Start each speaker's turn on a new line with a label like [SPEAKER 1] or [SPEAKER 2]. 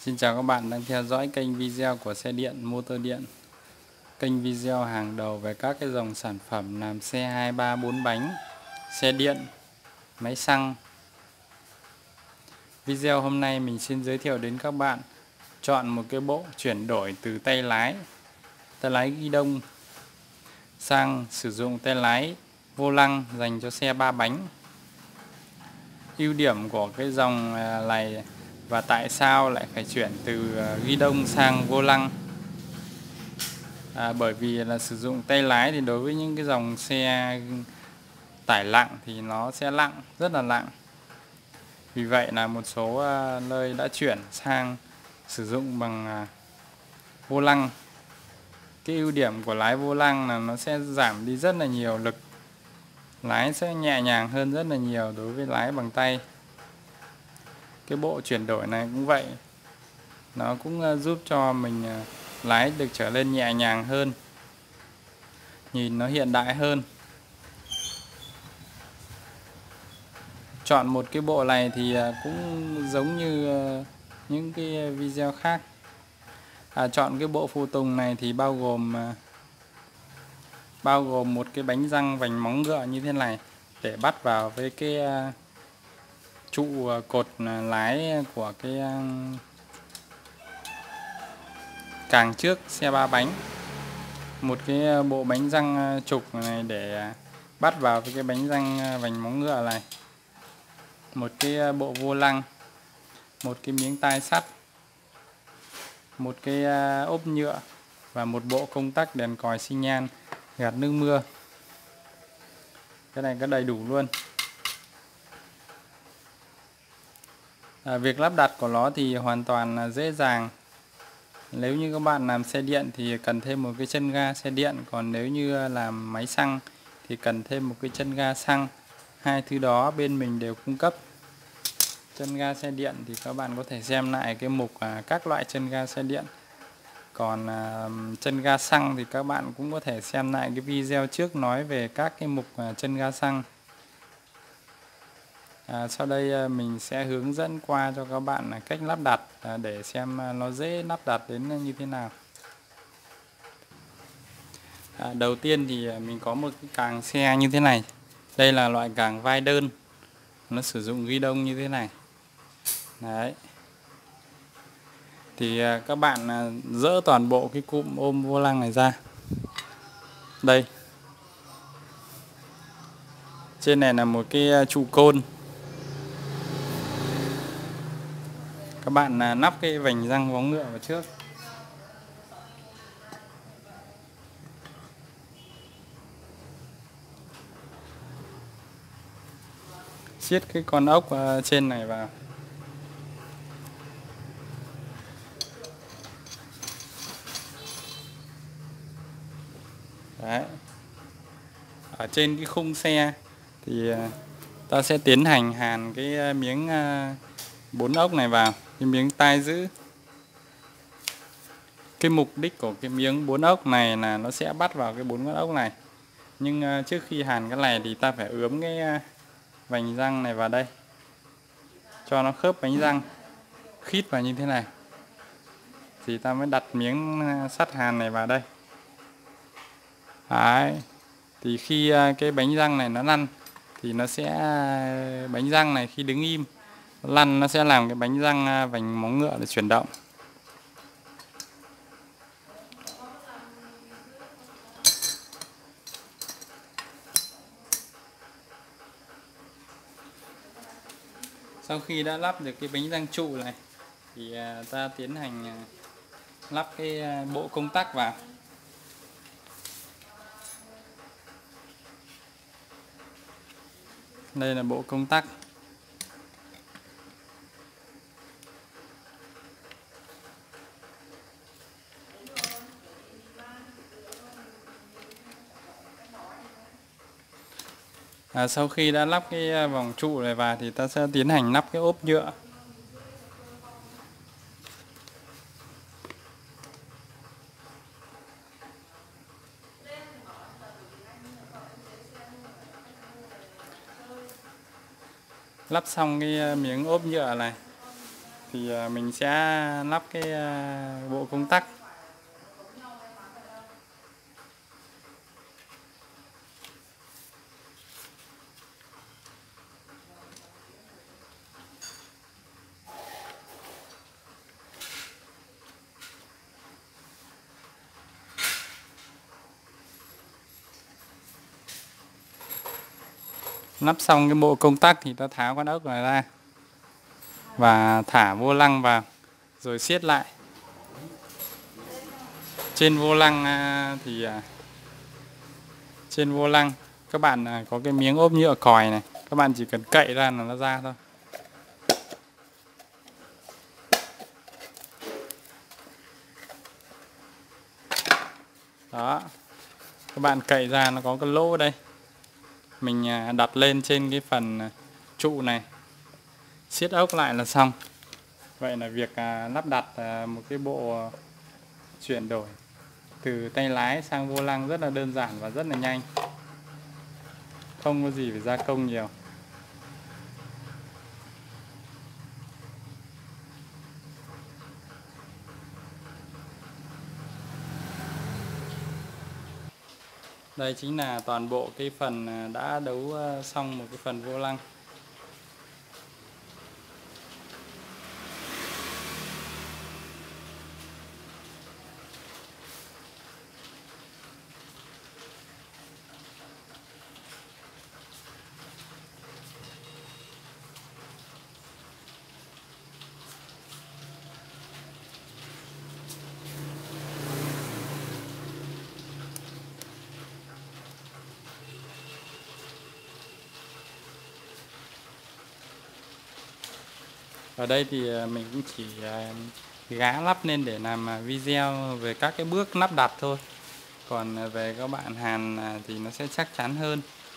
[SPEAKER 1] Xin chào các bạn đang theo dõi kênh video của xe điện motor điện. Kênh video hàng đầu về các cái dòng sản phẩm làm xe 2, 3, 4 bánh, xe điện, máy xăng. Video hôm nay mình xin giới thiệu đến các bạn chọn một cái bộ chuyển đổi từ tay lái ghi đông sang sử dụng tay lái vô lăng dành cho xe 3 bánh. Ưu điểm của cái dòng này và tại sao lại phải chuyển từ ghi đông sang vô lăng? Bởi vì là sử dụng tay lái thì đối với những cái dòng xe tải nặng thì nó sẽ nặng, rất là nặng. Vì vậy là một số nơi đã chuyển sang sử dụng bằng vô lăng. Cái ưu điểm của lái vô lăng là nó sẽ giảm đi rất là nhiều lực, lái sẽ nhẹ nhàng hơn rất là nhiều đối với lái bằng tay. Cái bộ chuyển đổi này cũng vậy, nó cũng giúp cho mình lái được trở lên nhẹ nhàng hơn, nhìn nó hiện đại hơn. Chọn một cái bộ này thì cũng giống như những cái video khác. Chọn cái bộ phụ tùng này thì bao gồm một cái bánh răng vành móng ngựa như thế này để bắt vào với cái trụ cột lái của cái càng trước xe 3 bánh. Một cái bộ bánh răng trục này để bắt vào với cái bánh răng vành móng ngựa này. Một cái bộ vô lăng, một cái miếng tai sắt, một cái ốp nhựa và một bộ công tắc đèn còi xi nhan gạt nước mưa. Cái này có đầy đủ luôn. Việc lắp đặt của nó thì hoàn toàn là dễ dàng. Nếu như các bạn làm xe điện thì cần thêm một cái chân ga xe điện, còn nếu như làm máy xăng thì cần thêm một cái chân ga xăng. Hai thứ đó bên mình đều cung cấp. Chân ga xe điện thì các bạn có thể xem lại cái mục các loại chân ga xe điện. Còn chân ga xăng thì các bạn cũng có thể xem lại cái video trước nói về các cái mục chân ga xăng. Sau đây mình sẽ hướng dẫn qua cho các bạn cách lắp đặt để xem nó dễ lắp đặt đến như thế nào. Đầu tiên thì mình có một cái càng xe như thế này. Đây là loại càng vai đơn, nó sử dụng ghi đông như thế này. Đấy. Thì các bạn dỡ toàn bộ cái cụm ôm vô lăng này ra. Đây. Trên này là một cái trụ côn. Các bạn nắp cái vành răng vó ngựa vào trước. Siết cái con ốc trên này vào. Đấy. Ở trên cái khung xe thì ta sẽ tiến hành hàn cái miếng 4 ốc này vào, cái miếng tai giữ. Cái mục đích của cái miếng 4 ốc này là nó sẽ bắt vào cái 4 con ốc này. Nhưng trước khi hàn cái này thì ta phải ướm cái vành răng này vào đây, cho nó khớp bánh răng khít vào như thế này thì ta mới đặt miếng sắt hàn này vào đây. Đấy. Thì khi cái bánh răng này nó lăn thì nó sẽ bánh răng này khi đứng im lăn nó sẽ làm cái bánh răng vành móng ngựa để chuyển động. Sau khi đã lắp được cái bánh răng trụ này thì ta tiến hành lắp cái bộ công tắc vào. Đây là bộ công tắc. Sau khi đã lắp cái vòng trụ này vào thì ta sẽ tiến hành lắp cái ốp nhựa. Lắp xong cái miếng ốp nhựa này thì mình sẽ lắp cái bộ công tắc. Lắp xong cái bộ công tắc thì ta tháo con ốc này ra và thả vô lăng vào rồi siết lại. Trên vô lăng trên vô lăng các bạn có cái miếng ốp nhựa còi này, các bạn chỉ cần cậy ra là nó ra thôi. Đó, các bạn cậy ra nó có cái lỗ ở đây, mình đặt lên trên cái phần trụ này, siết ốc lại là xong. Vậy là việc lắp đặt một cái bộ chuyển đổi từ tay lái sang vô lăng rất là đơn giản và rất là nhanh, không có gì phải gia công nhiều. Đây chính là toàn bộ cái phần đã đấu xong một cái phần vô lăng. Ở đây thì mình cũng chỉ gá lắp lên để làm video về các cái bước lắp đặt thôi. Còn về các bạn hàn thì nó sẽ chắc chắn hơn.